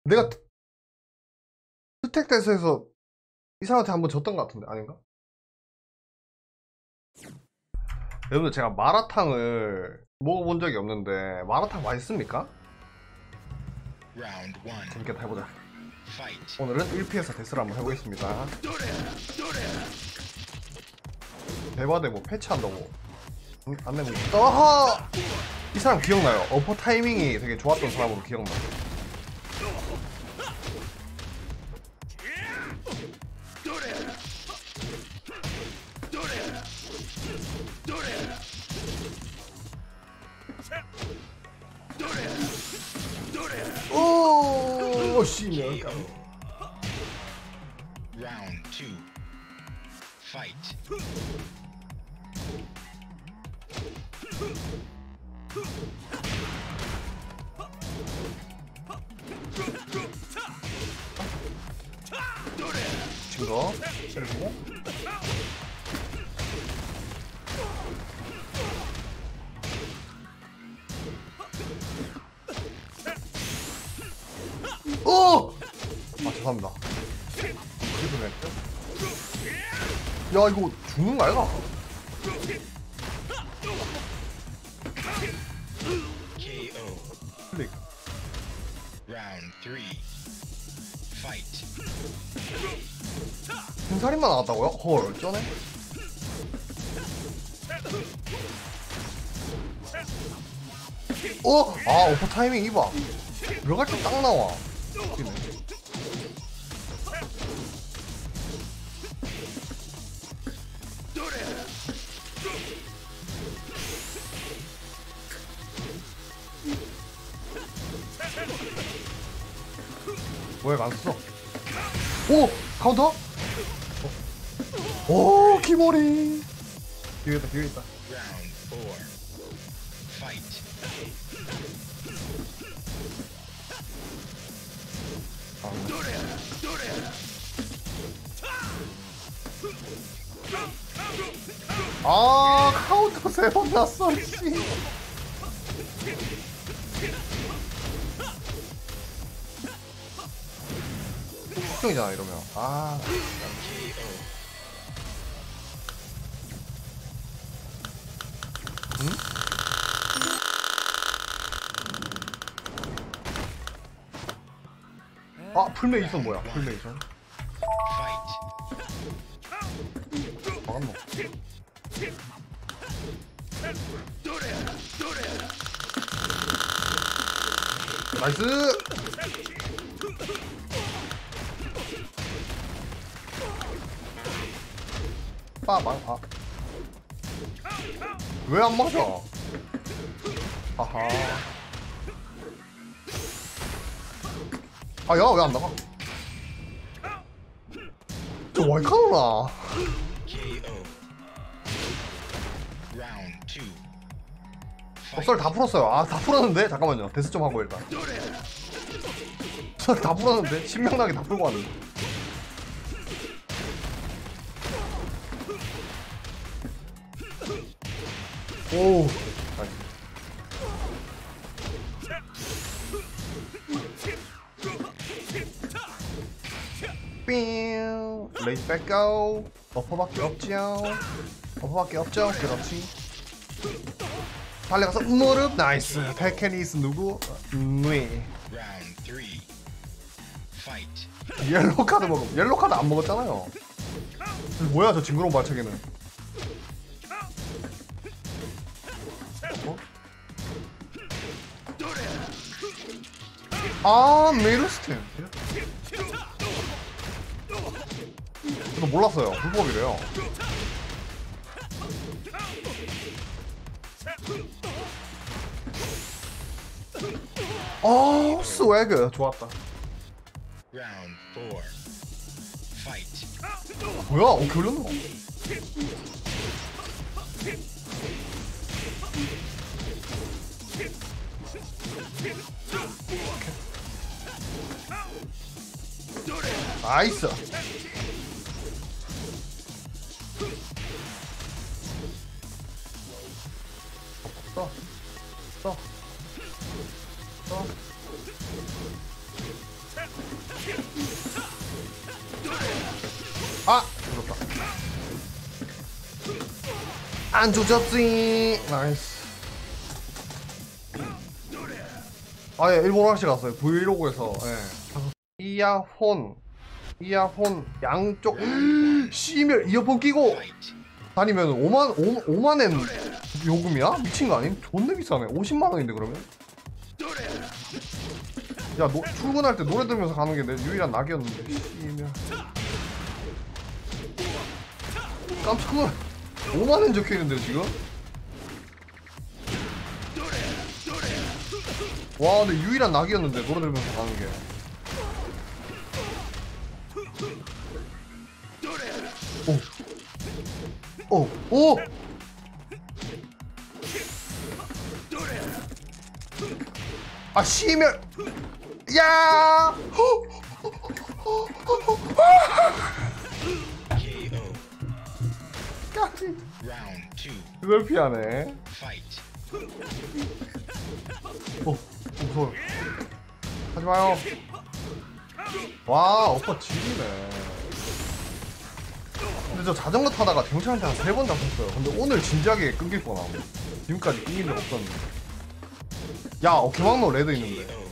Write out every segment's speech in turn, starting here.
내가 스택대에서 이 사람한테 한번 졌던 것 같은데 아닌가? 여러분들 제가 마라탕을 먹어본 적이 없는데 마라탕 맛있습니까? 재밌게 해보자. 오늘은 1피에서 데스를 한번 해보겠습니다. 대바대 뭐 패치한다고 안 내면 어허! 이 사람 기억나요. 어퍼 타이밍이 되게 좋았던 사람으로 기억나요. 오, 씨면 Round 2. Fight. 친거 때려주고 오! 아 죄송합니다. 야 이거 죽는 거 아이가? KO. 클릭. Round 3. Fight. 흰살인만 나왔다고요? 헐 쩌네. 어? 아 오퍼 타이밍 이봐. 들어갈 때 딱 나와. 웃기네. 왜 안 써? 오! 카운터? 오! 기모리! 기회 있다, 기회 있다. Round 4. Fight. 아, 카운터 3번 났어, 씨. 걱정이잖아, 이러면. 아. 응? 아, 풀메이션 뭐야? 풀메이션. Fight. 막았노. 나이스! 빠방, 아. 왜 안 맞아? 아하. 아, 야, 왜 안 나가? 저 와이카노나. KO. Round 2. 썰 다 풀었어요. 아, 다 풀었는데? 잠깐만요. 데스 좀 하고 일단. 썰 다 풀었는데? 신명나게 다 풀고 왔는데. 오. 삥. 레이스 백고. 어퍼밖에 없죠. 어퍼밖에 없죠. 그렇지. 달려가서 무릎 나이스. 테크니스 누구? 네. Round 3. Fight. 옐로우 카드 먹음. 옐로우 카드 안 먹었잖아요. 뭐야 저 징그러운 발차기는. 어? 아 메르스템. 저도 몰랐어요. 불법이래요. 아 스웨그 좋았다. Round 4. Fight. 뭐야? 어 결렸노? 나이스. 써. 써. 써. 아! 조졌다. 안 조졌지. 나이스. 아예 일본 화장실 갔어요. 브이로그에서. 예. 이야폰 양쪽 씨멸 이어폰 끼고 Fight. 다니면 5만엔 요금이야? 미친 거 아님? 존나 비싸네. 50만 원인데 그러면? 야, 출근할 때 노래 들으면서 가는 게 내 유일한 낙이었는데. 씨멸. 깜짝 놀라. 5만 원 적혀 있는데 지금? 와, 근데 유일한 낙이었는데 노래 들으면서 가는 게. 오, 오! 아, 씨멸! 야! KO. Round 2. 그걸 피하네. Fight. 무서워. 하지 마요. 와, 오빠 지리네. 근데 저 자전거 타다가 경찰한테 한 3번 잡혔어요. 근데 오늘 진지하게 끊길 뻔함. 지금까지 끊긴 적 없었는데. 야, 어깨망로 레드 있는데. KO.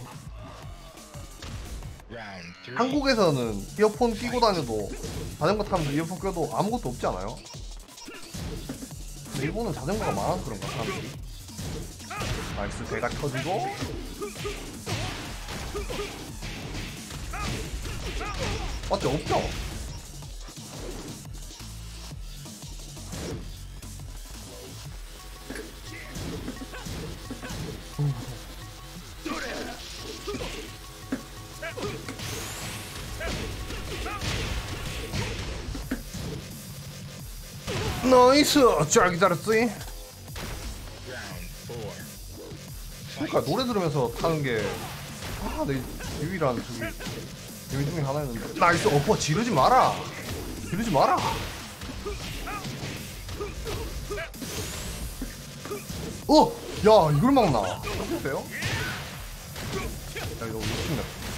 Round 3. 한국에서는 이어폰 끼고 다녀도 자전거 타면서 이어폰 껴도 아무것도 없지 않아요? 근데 일본은 자전거가 많아서 그런가, 사람들이. 나이스, 대가 터지고. 맞지? 없죠? 나이스! 잘 기다렸지? Round 4. 그러니까 노래 들으면서 타는 게 내 유일한 저기 재미 중에 하나였는데. 나이스! 어퍼 지르지 마라! 지르지 마라! 야, 이걸 막나? 어떠세요? 야, 이거 미친다.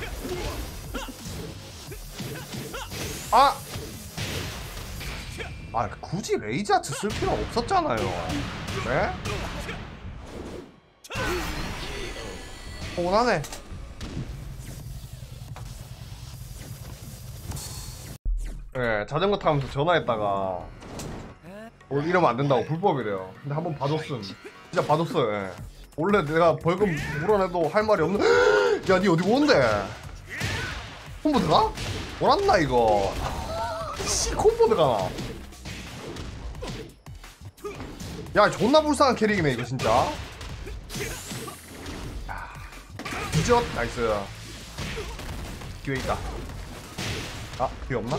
굳이 레이저 아트 쓸 필요 없었잖아요. 네? 혼하네. 네, 자전거 타면서 전화했다가 이러면 안 된다고 불법이래요. 근데 한번 봐줬음. 진짜 봐줬어요. 예. 원래 내가 벌금 물어내도 할 말이 없는. 야, 니 어디 오는데? 콤보드 가? 몰랐나 이거? 씨, 콤보드 가나? 야, 존나 불쌍한 캐릭이네 이거 진짜. 뒤졌. 나이스. 기회 있다. 아, 기회 없나?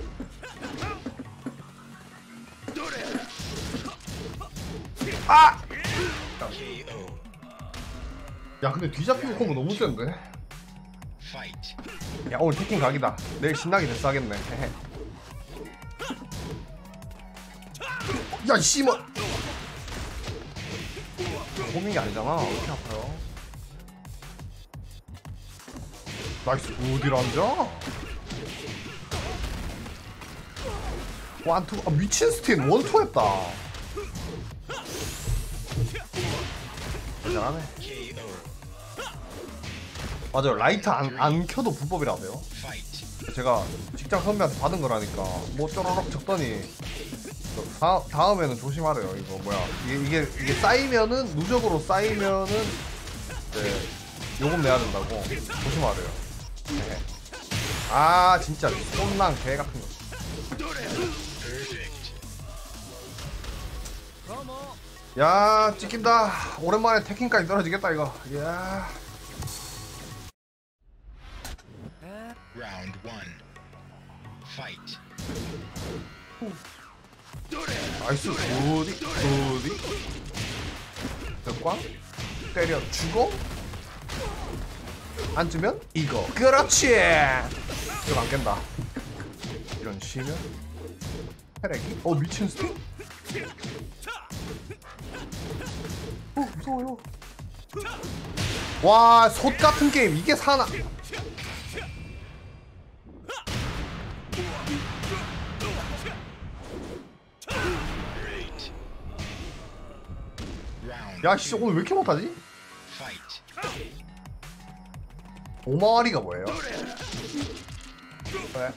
아! KO. 야, 근데 뒤잡히고 콤보 너무 센데? Fight. 야, 오늘 태킹 각이다. 내일 신나게 됐어 하겠네. 야, 씨발. 고민이 아니잖아. 왜 이렇게 아파요? 나이스. 어디로 앉아? 원투. 아, 미친 스틴 원투 했다. 잘하네. KO. 맞아요. 라이트 안 켜도 불법이라고요. Fight. 제가 직장 선배한테 받은 거라니까 뭐 쪼로록 적더니 다음에는 조심하래요. 이거 뭐야, 이게 쌓이면은, 누적으로 쌓이면은 이제 요금 내야 된다고 조심하래요. 네. 아, 진짜 손랑 개 같은 거. Perfect. 야, 찍힌다. 오랜만에 태킹까지 떨어지겠다 이거. 야. Round 1. Fight. 나이스. 어디 꽝 때려 주고 앉으면 이거. 그렇지. 이거 안 깬다. 이런 쉬면 패레기. 미친 스틱. 무서워요. 와, 솥 같은 게임 이게 사나? 야씨 오늘 왜 이렇게 못하지? Fight. 오마와리가 뭐예요? 왜?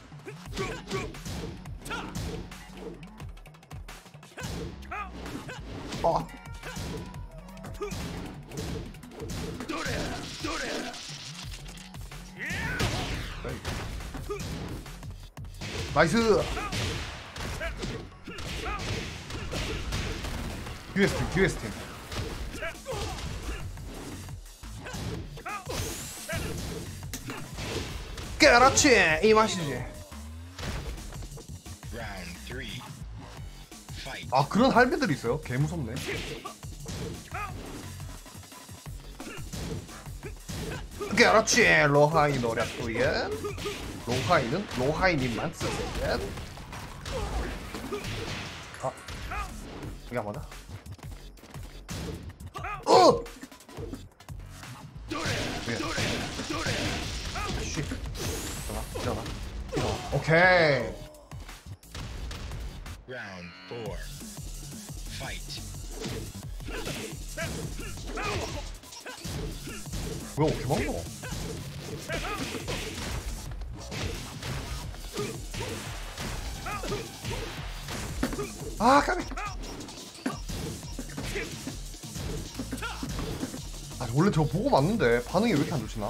아. 나이스. 듀에스 팀. 그렇지 이 맛이지. Round 3. Fight. 아 그런 할배들이 있어요? 개 무섭네. 그렇지 로하이 노략도yen. 로하이는 로하이님만 쓰세요. 아 이게 안 맞아? 어! 쉿. 일어나. 오케이. Round 4. Fight. 왜 이렇게 많어? 아 까비. 아 원래 저거 보고 맞는데 반응이 왜 이렇게 안 좋지나?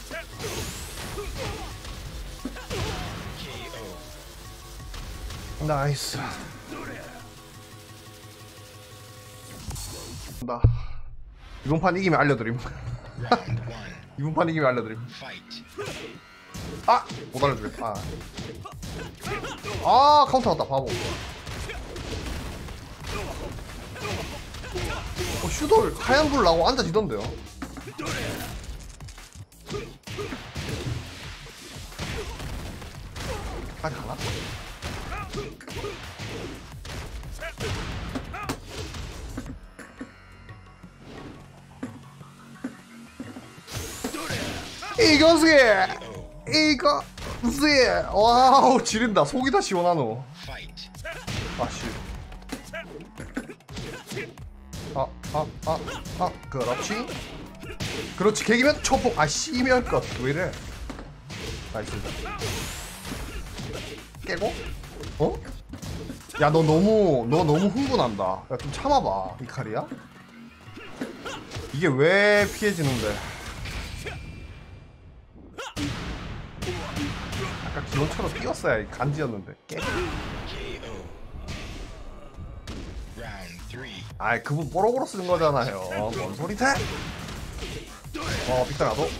KO. 나이스. 나 이번 판 이기면 알려드림. Round 1. 이번 판 이기면 알려드림. Fight. 아! 못 알려주겠다. 아 카운터 왔다 바보. 슈돌 하얀 불 나고 앉아지던데요. 아직 가나? 이거지 와우 지린다. 속이 다 시원하노. Fight. 아씨. 그렇지. 그렇지 개기면 초폭. 아 씨면 것. 왜 이래? 나이스. 깨고? 어? 야 너 너무 흥분한다. 야 좀 참아봐. 이칼이야? 이게 왜 피해지는데? 아까 기온처럼 뛰었어야 간지였는데. 깨. KO. Round 3. 아이 그분 뽀로보로 쓰는 거잖아요. 뭔 소리 대? 빅터 나도.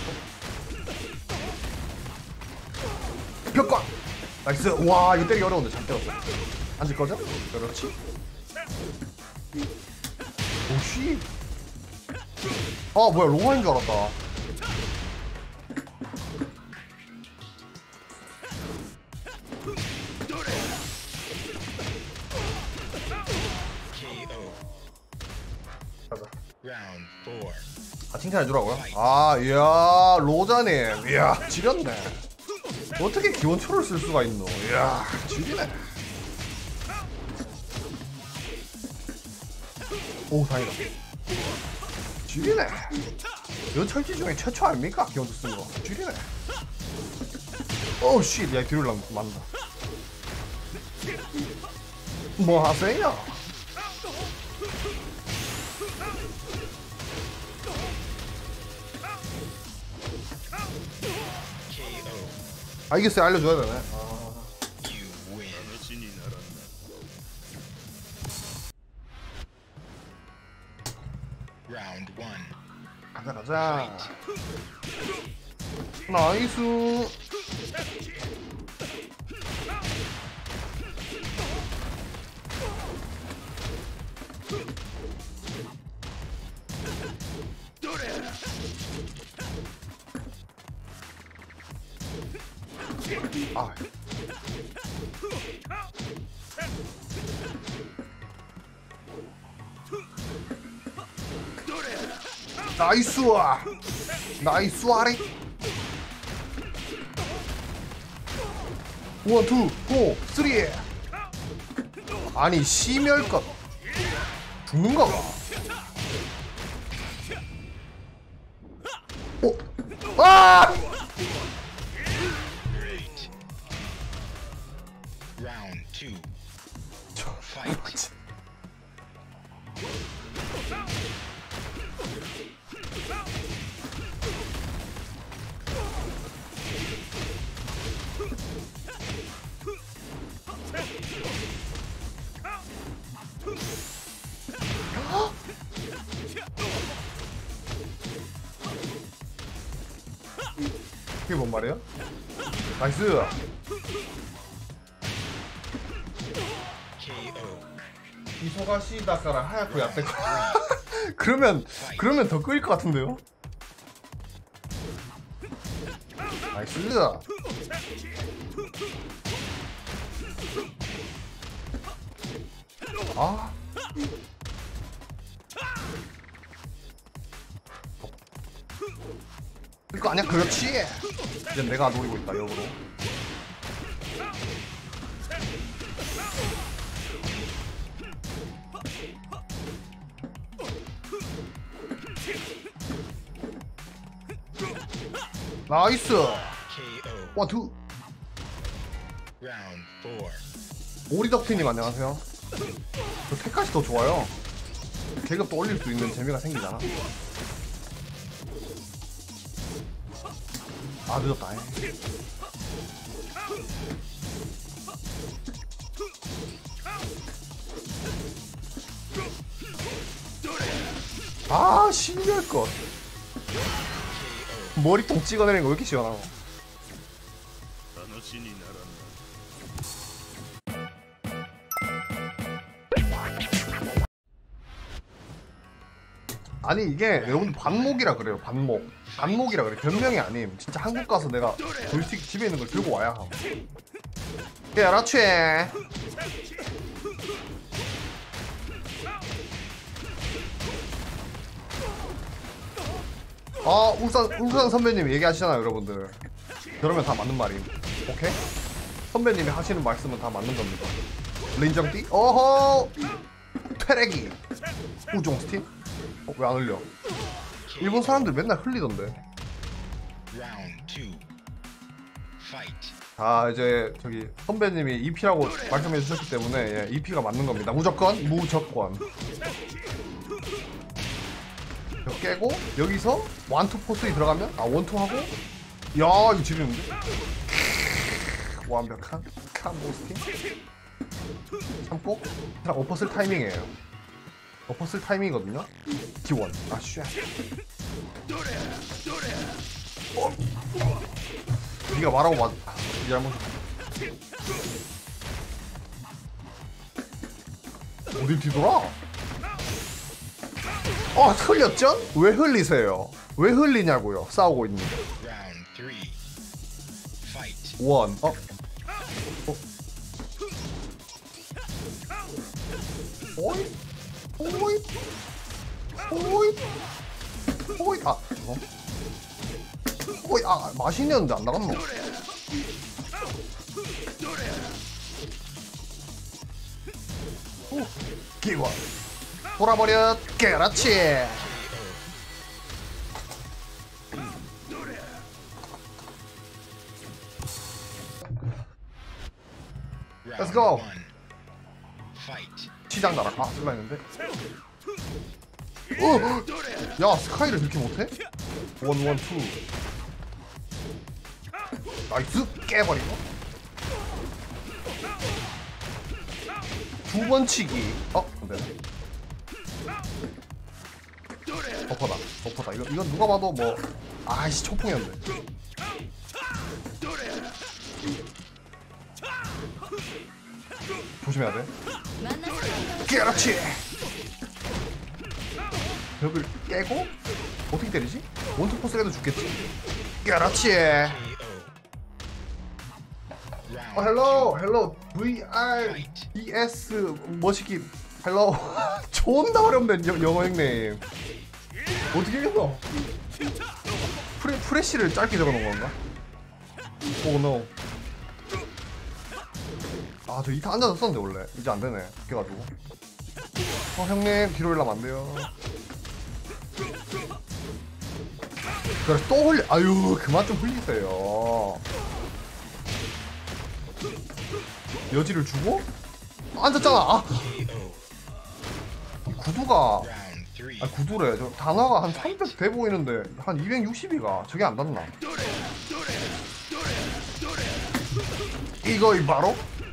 벽과. 나이스. 와 이거 때리기 어려운데 잘 때렸어. 앉을 거죠? 그렇지. 오씨. 아 뭐야 로마인 줄 알았다. KO. 가자. Round 4. 아 칭찬해주라고요? 아 이야 로자님 이야 지렸네. 어떻게 기원초를 쓸 수가 있노? 이야 지리네. 오 다행이다. 지리네. 이거 철지 중에 최초 아닙니까? 기원초 쓰는 거. 지리네. 오우 씨, 야 뒤를 맞는다. 뭐 하세요? KO. 아 이겼어요. 알려줘야 되네. You win. Round 1. 가자. 나이스. 아. 나이스. 나이스 아리. 1, 2, 4, 3. 아니 심혈껏 죽는가 봐. 오! 아! Great. Round 2. Fight. 그게 뭔 말이야? 나이스. KO. 이소가시 다카라 하얗고 얕대고. 그러면 더 끌릴 것 같은데요? 나이스. 아. 이거 아니야? 그렇지. 이제 내가 노리고 있다 역으로. 나이스. KO. 원투. Round 4. 오리덕트님 안녕하세요. 저 택까지 더 좋아요. 계급도 올릴 수 있는 재미가 생기잖아. 아 늦었다. 아 신기할 것. 머리통 찍어내는 거 왜 이렇게 시원하고. 아니 이게 여러분 반목이라 그래요. 반목이라 그래. 변명이 아님. 진짜 한국 가서 내가 조이스틱 집에 있는 걸 들고 와야 함. 그렇지. 아 울산 선배님 얘기하시잖아요 여러분들. 그러면 다 맞는 말임. 오케이? 선배님이 하시는 말씀은 다 맞는 겁니다. 린정띠? 어허! 퇴레기! 우종 스팀? 왜 안 흘려? 일본 사람들 맨날 흘리던데. Round 2. Fight. 자 이제 저기 선배님이 EP라고 말씀해 주셨기 때문에 예, EP가 맞는 겁니다. 무조건 이거 깨고 여기서 원투 포스에 들어가면 원투 하고 야 이거 지리는데? 완벽한 캄보 스팀 참고 그냥 엎어 쓸 타이밍이에요. 엎어 쓸 타이밍이거든요. 기원 아 쉣. 네가 말하고 맞. 이 잘못. 어딜 뒤돌아? 흘렸죠? 왜 흘리세요? 왜 흘리냐고요? 싸우고 있는데. Round 3. Fight. 원. 오이? 오이? 오이? 오이? 아, 어? 오이, 아, 맛있는데 안 나갔노? 오, 기원. 돌아버려, 그렇지. Let's go. Fight. 시장 나라. 아, 쓸라 했는데. 야, 스카이를 그렇게 못해? 원, 투. 나이스! 깨버리고. 두 번 치기. 안되네. 버퍼다. 이건 누가 봐도 뭐. 아이씨, 초풍이었네. 조심해야 돼. 그렇지. 벽을 깨고 어떻게 때리지? 원투 포스 해도 죽겠지. 그렇지. 헬로 VRES 머시기 헬로. 존나 어렵네 영어 형님. 어떻게 했어? 프레쉬를 짧게 적어놓은 건가? 오 노. 아, 저 이타 앉아서 썼는데 원래 이제 안 되네. 바뀌어가지고. 형님 뒤로 일라면 안 돼요. 그래 또 흘려. 아유 그만 좀 흘리세요. 여지를 주고 앉았잖아. 아. KO. 구두가 Round 3. 아 구두래. 저 단화가 한 300 돼 보이는데 한 260이가 저게 안 닿나? 이거 바로?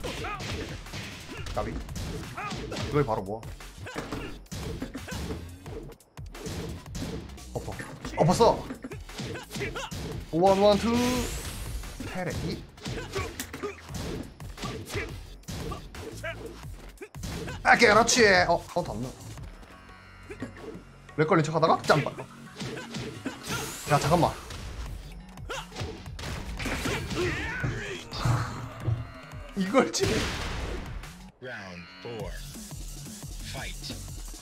까비. 이거 바로 뭐? 엎었어. 원, 투. 테레기. 아, 그렇지. 카운트 안 넣어. 렉 걸린 척 하다가 짬바. 야, 잠깐만. 이걸 치네. Round 4. Fight.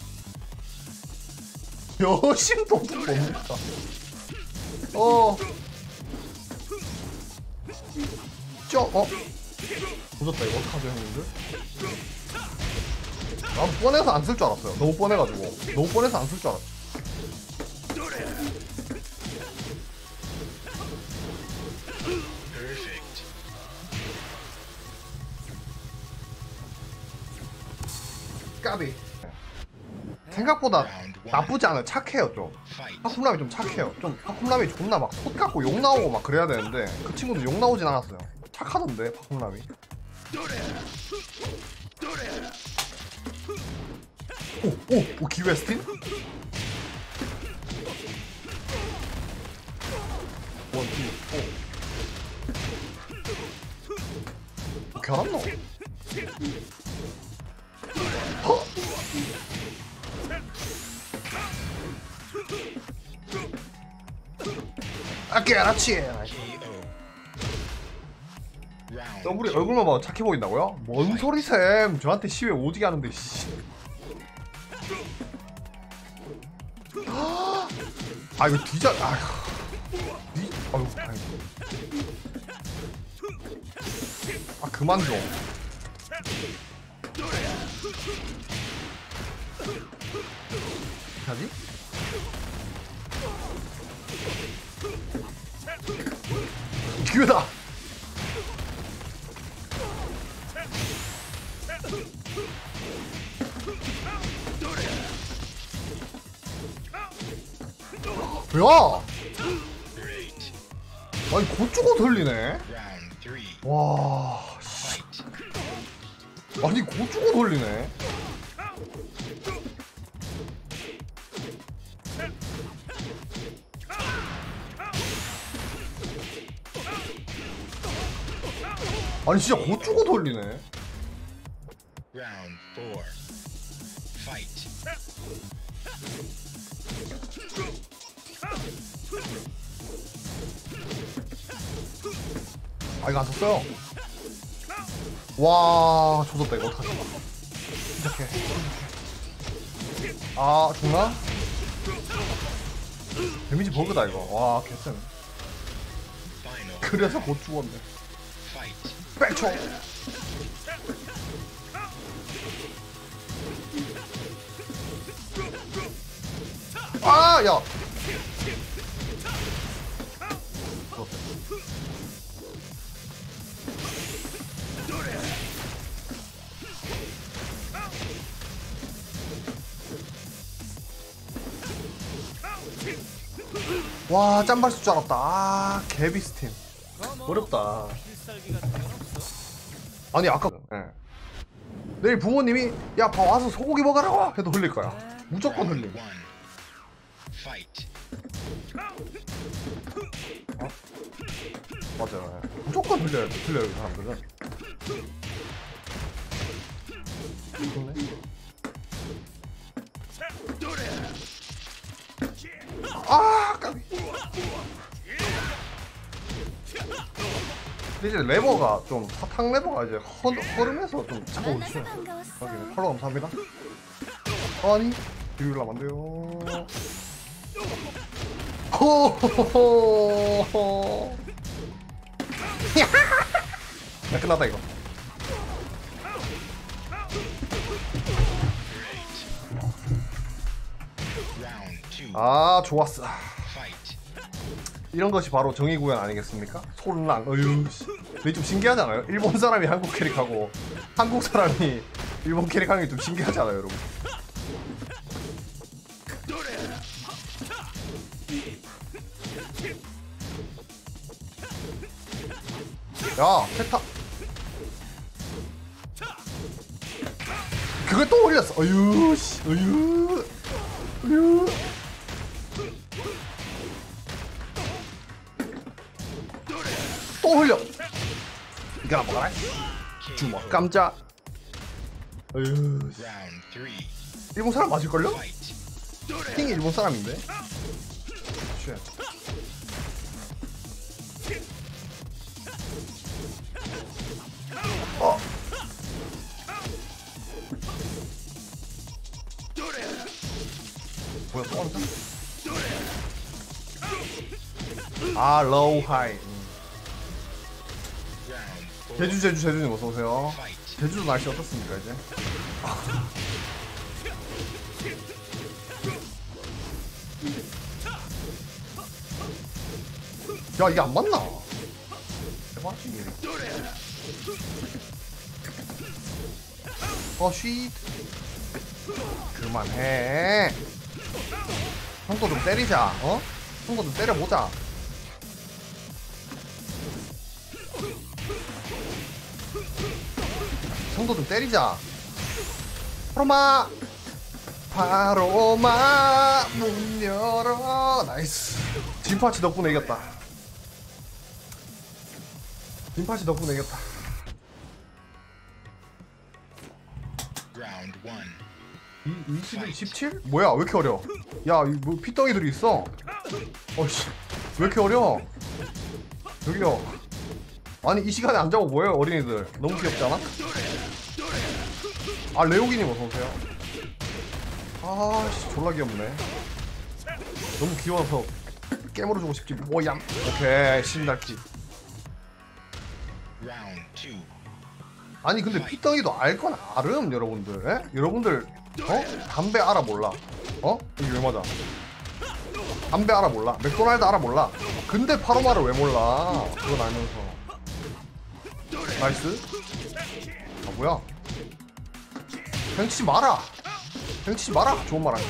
여심도 뭡니까? 어. 무섭다 이거 어떡하죠 형님들? 난 뻔해서 안 쓸 줄 알았어요. 너무 뻔해가지고. 너무 뻔해서 안 쓸 줄 알았어. Perfect. 까비. 생각보다 Round 1. 나쁘지 않아요. 착해요 좀. Fight. 하쿰람이 좀 착해요. 좀 하쿰람이 존나 막 속 갖고 욕 나오고 막 그래야 되는데 그 친구도 욕 나오진 않았어요. 착하던데 하쿰람이. 오 기웨스틴? 원, 투, 오. 결합노? 어? 아, 그렇지. KO. Round 우리 2. 얼굴만 봐도 착해 보인다고요? 뭔 소리셈? 저한테 시회 오지게 하는데 씨. 아 이거 뒤져. 아유 다행이다. 아 그만 좀. 하지? 기회다. 야! Great. 아니 고추고 들리네. Round 3. 와, Fight. 아니 고추고 돌리네. 아니 진짜 고추고 돌리네. Round 4. Fight. 아 이거 안 썼어요. 와 조졌다 이거 어떡하지. 시작해. 아 죽나? 데미지 버그다 이거. 와 개쎄네. Final. 그래서 곧 죽었네. Fight. 백초. 아 야. 죽었다. 와 짬발 쓸 줄 알았다. 아 개비스팀 어렵다. 아니 아까 내일 부모님이 야 봐 와서 소고기 먹으라고 해도 흘릴 거야. 무조건 Round 흘림. 1. Fight. 맞아요. 무조건 흘려야 돼. 흘려요 이 사람들은. 좋네. 아 까비. 근데 이제 레버가 좀 사탕 레버가 이제 허름해서 좀 자꾸 울쳐요. 확인. 팔로 감사합니다. 아니 비빌라면 안 돼요. 호호호호. 야 끝났다 이거. Round 2. 아 좋았어. Fight. 이런 것이 바로 정의구현 아니겠습니까? 손랑 어휴 씨. 근데 좀 신기하지 않아요? 일본 사람이 한국 캐릭하고 한국 사람이 일본 캐릭하는 게 좀 신기하지 않아요 여러분? 야 페타 그걸 또 올렸어 어휴 씨 어휴 어휴 또 흘려 이거나 먹어라 주먹 깜짝 어휴 Round 3. 일본 사람 맞을걸요? Fight. 킹이 일본 사람인데 쉣. 어 뭐야 또 한다? 아 로우 하이 Round 4. 제주님 어서오세요 Fight. 제주도 날씨 어떻습니까 이제? 야 이게 안 맞나? 대박이네. 쉿 그만해. 형도 좀 때리자. 어? 형도 좀 때려보자. 형도 좀 때리자. 파로마 파로마 문 열어. 나이스. 진파치 덕분에 이겼다. 진파치 덕분에 이겼다. Round 1. 21, 17? 뭐야 왜 이렇게 어려? 야 뭐 피덩이들이 있어. 어씨 왜 이렇게 어려? 여기요. 아니 이 시간에 안 자고 뭐예요 어린이들. 너무 귀엽지 않아? 아 레오기님 어서오세요. 아씨 졸라 귀엽네. 너무 귀여워서 깨물어주고 싶지 뭐얌. 오케이 신달기. Round 2. 아니 근데 피덩이도 알 건 알음 여러분들. 에? 여러분들 어? 담배 알아 몰라? 어? 이게 왜 맞아? 담배 알아 몰라? 맥도날드 알아 몰라? 근데 파로마를 왜 몰라? 그건 알면서. 나이스. 아 뭐야? 뱅치지 마라. 뱅치지 마라. 좋은 말 아니야.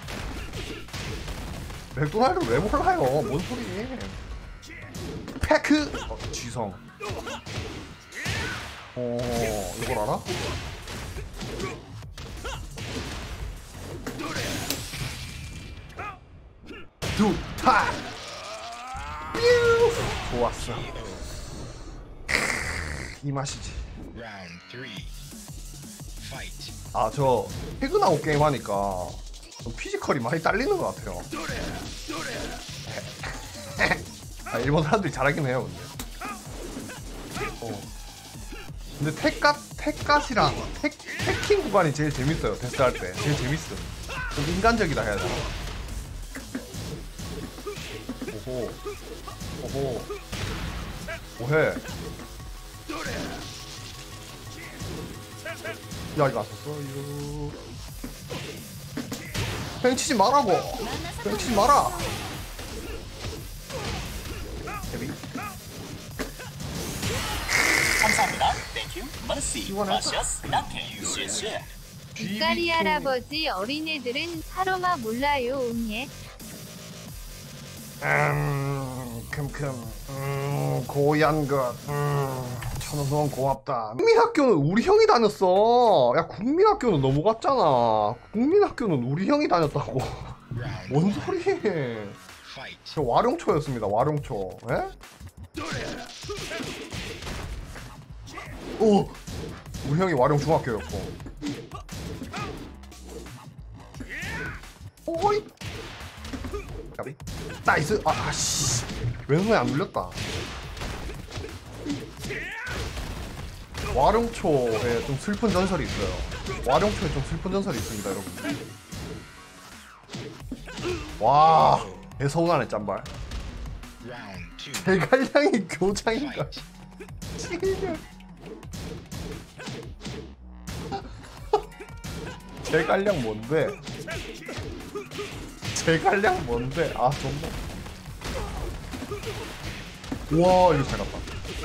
맥도날드 왜 몰라요? 뭔 소리? 패크. 지성. 이걸 알아? 두타. 좋았어. 이 맛이지. Round 3. Fight. 아 저 퇴근하고 게임하니까 좀 피지컬이 많이 딸리는 것 같아요. 아, 일본 사람들이 잘하긴 해요 근데 택갓이랑 태킹 구간이 제일 재밌어요. 데스 할 때 제일 재밌어. 좀 인간적이다 해야 되나? 오호 오호 뭐해? 야 이거 안 썼어 이거. 팽치지 마라고. 팽치지 마라. 데뷔. 감사합니다. 땡큐. 머시. 시원하다. 마셔스. 나테. 쉐쉐. 이까리 할아버지 어린애들은 파로마 몰라요 옹예. 고얀 것. 천원 고맙다. 국민학교는 우리 형이 다녔어. 야 국민학교는 너무 같잖아. 국민학교는 우리 형이 다녔다고. Round 뭔 1. 소리? Fight. 저 와룡초였습니다. 와룡초. 에? 오, 우리 형이 와룡 중학교였고. 오이. 야비. 나이스. 아씨. 왼손에 안 눌렸다. 와룡초에 좀 슬픈 전설이 있어요. 와룡초에 좀 슬픈 전설이 있습니다, 여러분. 와, 개서운하네 짬발. Round 2. 대갈량이 교장인가? Fight. 제갈량 뭔데? 제갈량 뭔데? 아 정말 와 이거 잘 갔다.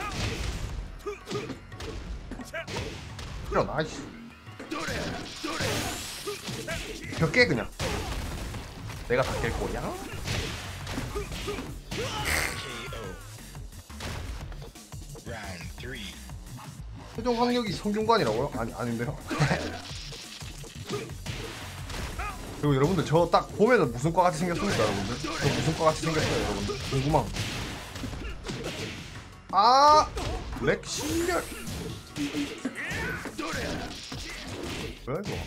그래 나이스. 벽 깨 그냥. 내가 다 깰 거야. KO. Round 3. 최종 학력이 성균관이라고요? 아닌데요. 그리고 여러분들 저 딱 보면은 무슨 과 같이 생겼습니까 여러분들? 저 무슨 과 같이 생겼어요 여러분들? 궁금함. 아! 렉 신멸. 뭐야 이거?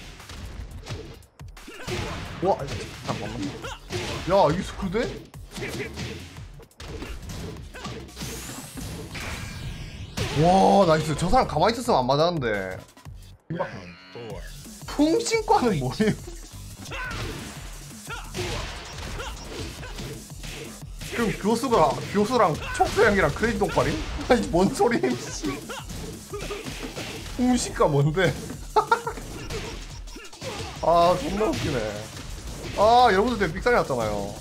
와 잠깐만. 야 이게 스크대? 와 나이스. 저 사람 가만히 있었으면 안 맞았는데. Round 4. 풍신과는 뭐예요? 그럼 교수랑 촉수형이랑 크레딧 동파리? 아니 뭔 소리임 씨. 풍신과 뭔데? 아 존나 웃기네. 아 여러분들 때문에 삑사리 났잖아요.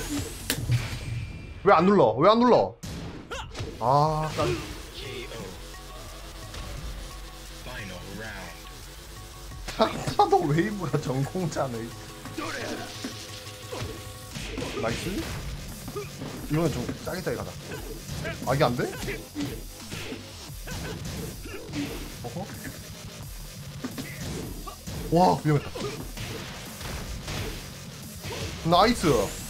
왜 안 눌러? 왜 안 눌러? 아 깜... KO. Final round. 파도 웨이브가 전공자네. 나이스. 이거는 좀 짜게 가자. 아 이게 안 돼? 어허? 와 위험했다. 나이스.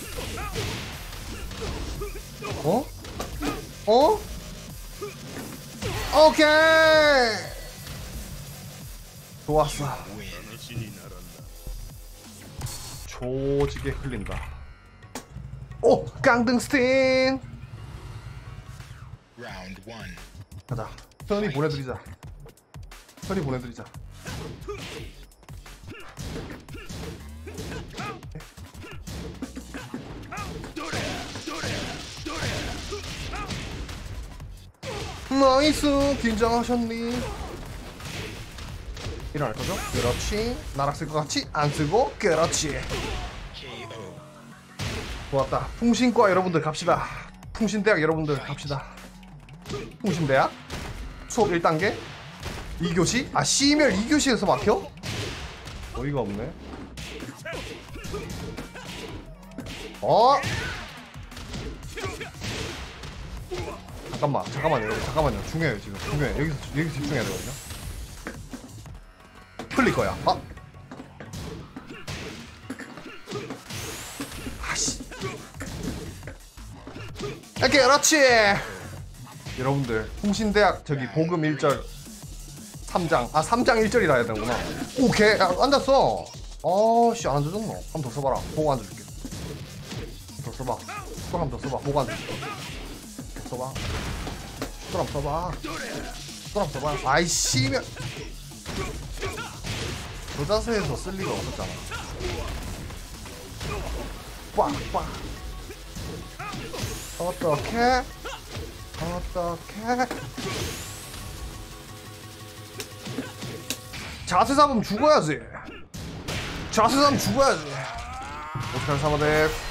어? 어? 오케이. 좋았어. Win. 조지게 흘린다. 오! 깡등스틴! Round 1. 가자. 편히 보내드리자. 편히 보내드리자. 나이스! 긴장하셨니? 일어날 거죠? 그렇지. 나락 쓸 것 같이 안 쓰고 그렇지. KO. 좋았다. 풍신과 여러분들 갑시다. 풍신대학 여러분들 갑시다. 풍신대학 수업 1단계 2교시? 아 C멸 2교시에서 막혀? 어이가 없네. 어? 잠깐만요 여러분. 잠깐만요. 중요해요 지금. 중요해. 여기서 집중해야 되거든요. 풀릴 거야. 아 아씨. 이렇게 그렇지. 여러분들 풍신대학 저기 복음 1절 3장 3장 1절이라 해야 되는구나. 오케이. 앉았어. 아씨 안 앉아졌노. 한 번 더 써봐라. 보고 앉아줄게. 더 써봐. 숟가락 한 번 더 써봐. 보고 앉아줄게. 써봐. 숟가락 써봐. 숟가락 써봐. 아이씨. 저 자세에서 쓸 리가 없었잖아. 빡빡. 어떡해? 자세 잡으면 죽어야지. 자세 잡으면 죽어야지. 어떡할 사바데.